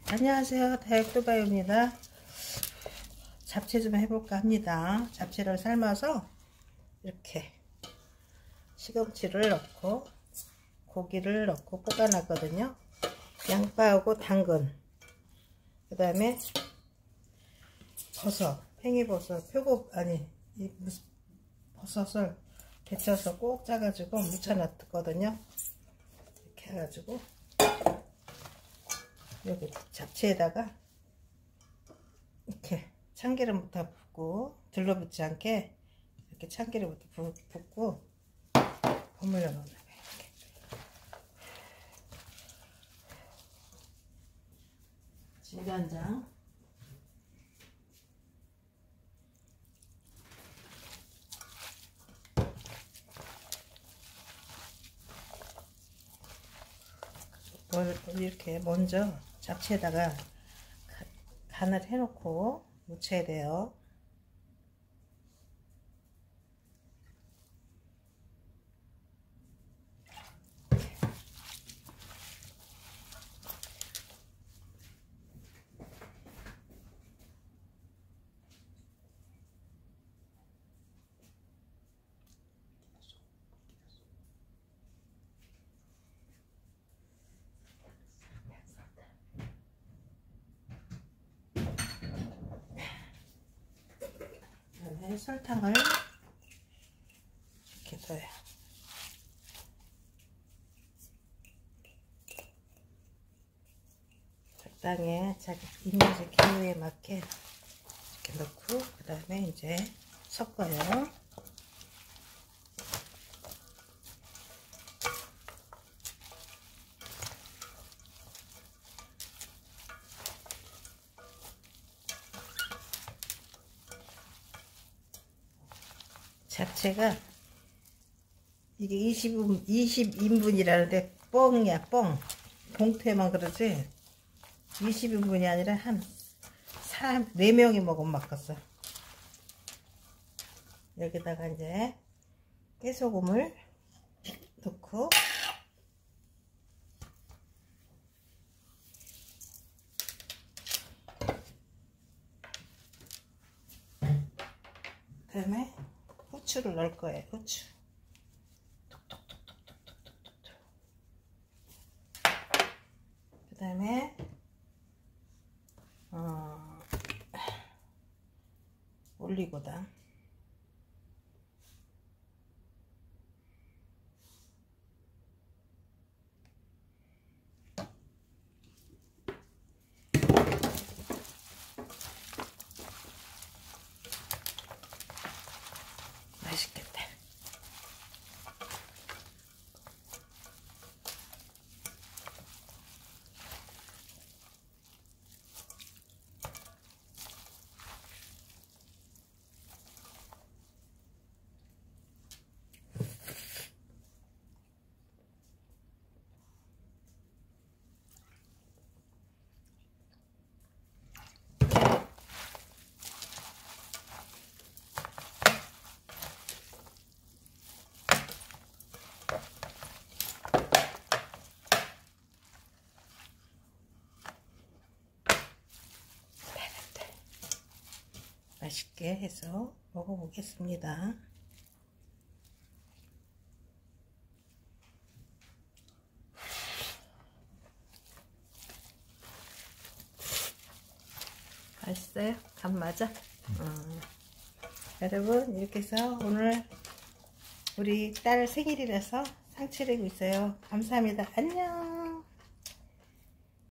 안녕하세요, 다육도바입니다. 잡채 좀 해볼까 합니다. 잡채를 삶아서 이렇게 시금치를 넣고 고기를 넣고 볶아놨거든요. 양파하고 당근, 그 다음에 버섯, 팽이버섯, 무슨 버섯을 데쳐서 꼭 짜가지고 묻혀놨거든요. 이렇게 해가지고 여기 잡채에다가 이렇게 참기름부터 붓고 들러붙지 않게 이렇게 참기름부터 붓고 버무려 놓는 거예요. 진간장, 이렇게 먼저 잡채에다가 간을 해놓고 무쳐야 돼요. 그다음에 설탕을 이렇게 넣어요. 적당히 자기 입맛의 기호에 맞게 이렇게 넣고 그 다음에 이제 섞어요. 잡채가 이게 20인분이라는데 뻥이야, 뻥. 봉투에만 그러지 20인분이 아니라 한 사람 4명이 먹으면 맞겠어. 여기다가 이제 깨소금을 넣고 그 다음에 후추를 넣을 거예요. 후추 그 다음에 올리고당, 맛있겠다. 맛있게 해서 먹어보겠습니다. 맛있어요? 간 맞아? 여러분, 이렇게 해서 오늘 우리 딸 생일이라서 상차리고 있어요. 감사합니다. 안녕.